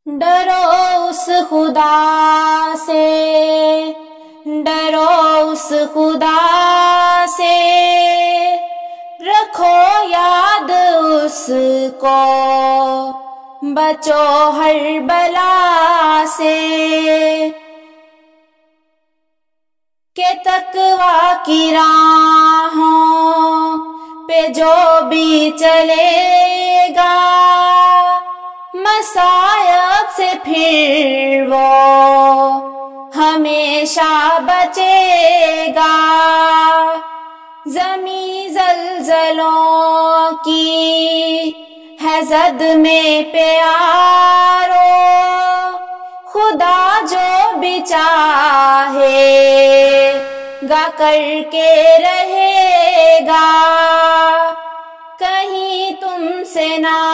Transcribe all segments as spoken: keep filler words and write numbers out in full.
ڈرو اس خدا سے، ڈرو اس خدا سے، رکھو یاد اس کو، بچو ہر بلا سے، کہ تقویٰ کی راہوں پہ جو بھی چلے گا، مصائب سے پھر وہ ہمیشہ بچے گا۔ زمیں زلزلوں کی ہے زد میں پیارو، خدا جو بھی چاہے گا کر کے رہے گا۔ کہیں تم سے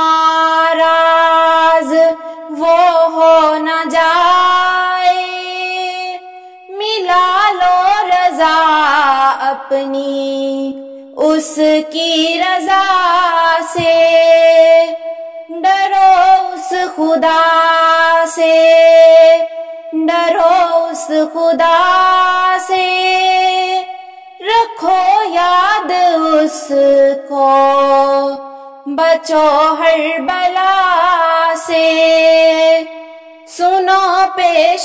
ناراض وہ ہو نہ جائے، ملا لو رضا اپنی اس کی رضا سے۔ ڈرو اس خدا سے، ڈرو اس خدا سے، رکھو یاد اس کو، بچو ہر بلا سے۔ سنو پیش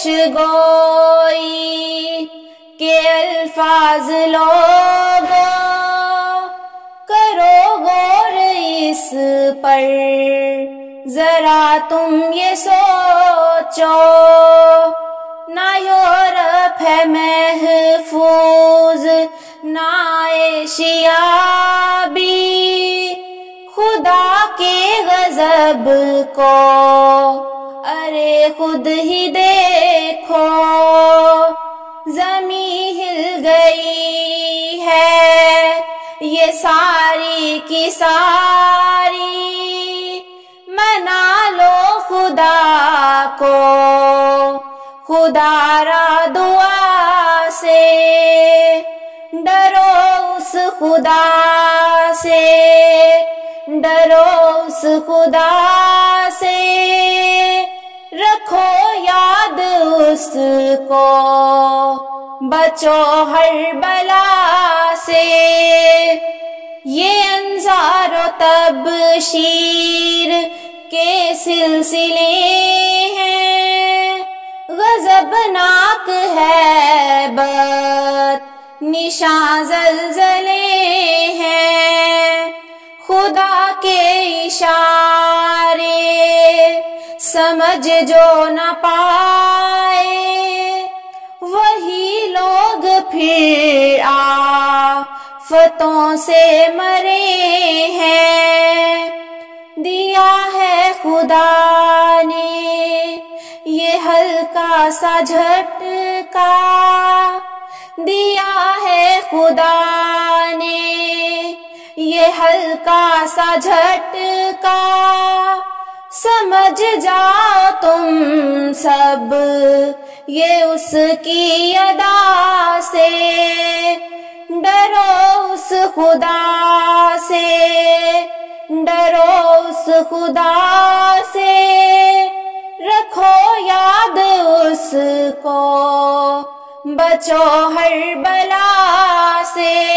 گوئی کے الفاظ لوگو، کرو غور اس پر ذرا تم یہ سوچو، نہ یورپ ہے محفوظ نہ ایشیا بھی، خدا کے غضب کو ارے خود ہی دیکھو۔ زمین ہل گئی ہے یہ ساری کی ساری، منا لو خدا کو خدا را دعا سے۔ ڈرو اس خدا سے، ڈرو اس خدا سے، رکھو یاد اس کو، بچو ہر بلا سے۔ یہ انذار و تبشیر کے سلسلے ہیں، غضبناک ہے بت نشان زلزلے ہیں، خدا کے اشارے سمجھ جو نہ پائے، وہی لوگ پھر آفتوں سے مرے ہیں۔ دیا ہے خدا نے یہ ہلکا سا جھٹکا، دیا ہے خدا نے یہ ہلکا سا جھٹکا، سمجھ جاؤ تم سب یہ اس کی ادا سے۔ ڈرو اس خدا سے، ڈرو اس خدا سے، رکھو یاد اس کو، بچو ہر بلا سے۔